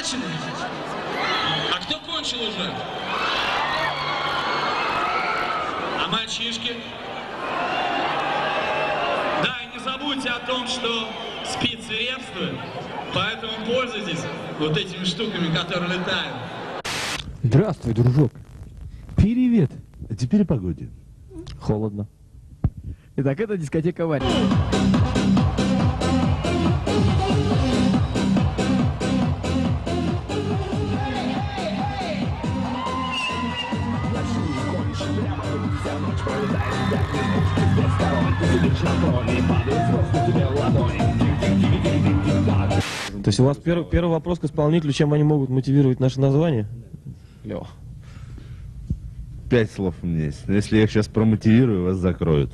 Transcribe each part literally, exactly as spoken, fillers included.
начали? А кто кончил уже? А мальчишки? Да, и не забудьте о том, что спицы репствуют, поэтому пользуйтесь вот этими штуками, которые летают. Здравствуй, дружок. Привет. А теперь о погоде. Холодно. Итак, это дискотека Авария. То есть у вас первый, первый вопрос к исполнителю, чем они могут мотивировать наше название? Лева. Пять слов у меня есть. Но если я их сейчас промотивирую, вас закроют.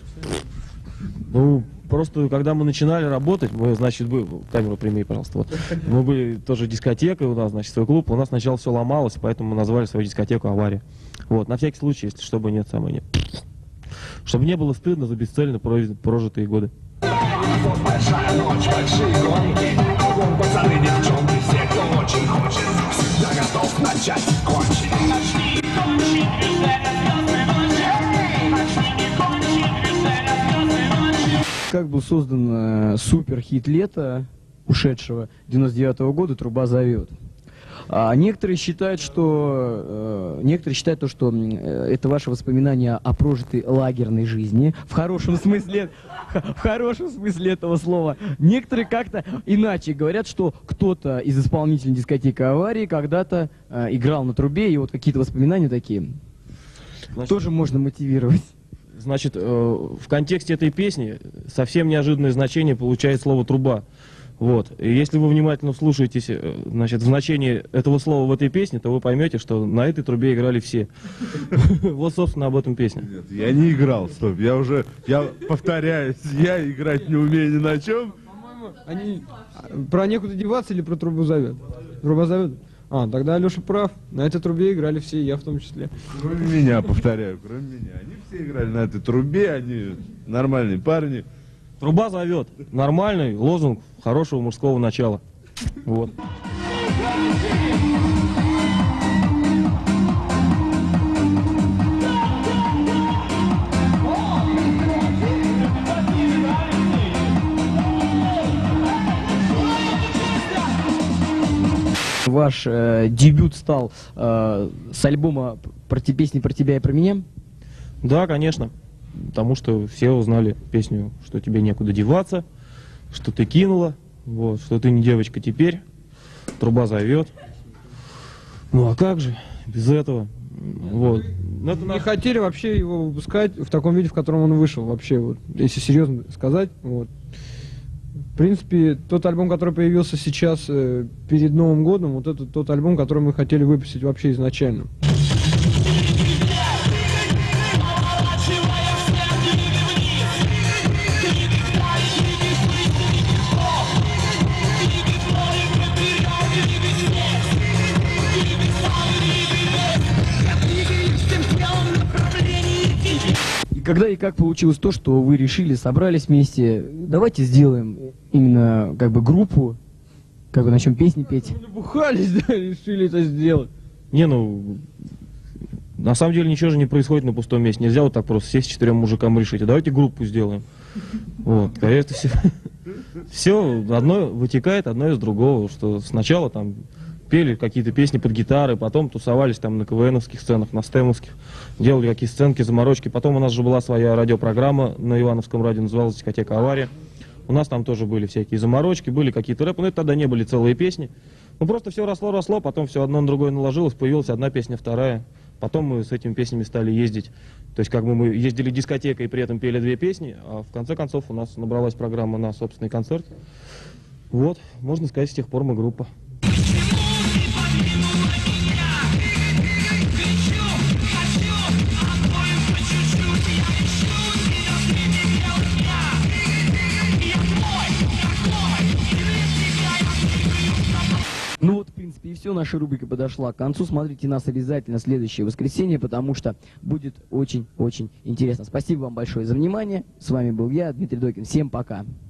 Ну, просто когда мы начинали работать, мы, значит, были, камеру прими, пожалуйста, вот. Мы были тоже дискотекой, у нас, значит, свой клуб, у нас сначала все ломалось, поэтому мы назвали свою дискотеку «Авария». Вот, на всякий случай, если чтобы нет самой нет. Чтобы не было стыдно за бесцельно прожитые годы. Большая ночь, большие гонки, кругом пацаны, девчонки, все, кто очень хочет, всегда готов начать кончить. Начни кончить, веселя, звездной ночи, начни кончить, веселя, звездной ночи. Как был создан э, супер-хит лета ушедшего девяносто девятого года «Труба зовет». А некоторые считают, что э, некоторые считают то, что э, это ваше воспоминание о прожитой лагерной жизни в хорошем смысле, в хорошем смысле этого слова. Некоторые как-то иначе говорят, что кто-то из исполнителей дискотеки «Аварии» когда-то э, играл на трубе, и вот какие-то воспоминания такие. Значит, тоже можно мотивировать. Значит, э, в контексте этой песни совсем неожиданное значение получает слово «труба». Вот. И если вы внимательно вслушаетесь, значит, в значение этого слова в этой песне, то вы поймете, что на этой трубе играли все. Вот, собственно, об этом песня. Нет, я не играл, стоп, я уже, я повторяюсь, я играть не умею ни на чем. По-моему, они про некуда деваться или про трубу зовет? Труба зовет? А, тогда Алеша прав, на этой трубе играли все, и я в том числе. Кроме меня, повторяю, кроме меня. Они все играли на этой трубе, они нормальные парни. Труба зовет. Нормальный лозунг хорошего мужского начала. Вот. Ваш э, дебют стал э, с альбома про те песни про тебя и про меня? Да, конечно. Потому что все узнали песню, что тебе некуда деваться, что ты кинула, вот, что ты не девочка теперь, труба зовет. Ну а как же без этого? Вот. Мы не хотели вообще его выпускать в таком виде, в котором он вышел вообще, вот, если серьезно сказать. Вот. В принципе, тот альбом, который появился сейчас э, перед Новым годом, вот это тот альбом, который мы хотели выпустить вообще изначально. Когда и как получилось то, что вы решили, собрались вместе, давайте сделаем именно как бы группу, как бы начнем песни петь. Мы набухались, да, решили это сделать. Не, ну, на самом деле ничего же не происходит на пустом месте. Нельзя вот так просто сесть с четырем мужикам решить, а давайте группу сделаем. Вот, конечно, все, все одно вытекает одно из другого, что сначала там пели какие-то песни под гитары, потом тусовались там на КВНовских сценах, на стемовских, делали какие-то сценки, заморочки. Потом у нас же была своя радиопрограмма на Ивановском радио, называлась «Дискотека Авария». У нас там тоже были всякие заморочки, были какие-то рэпы, но это тогда не были целые песни. Ну просто все росло-росло, потом все одно на другое наложилось, появилась одна песня, вторая. Потом мы с этими песнями стали ездить. То есть как бы мы ездили дискотекой и при этом пели две песни, а в конце концов у нас набралась программа на собственный концерт. Вот, можно сказать, с тех пор мы группа. Ну вот, в принципе, и все, наша рубрика подошла к концу. Смотрите нас обязательно в следующее воскресенье, потому что будет очень-очень интересно. Спасибо вам большое за внимание. С вами был я, Дмитрий Докин. Всем пока.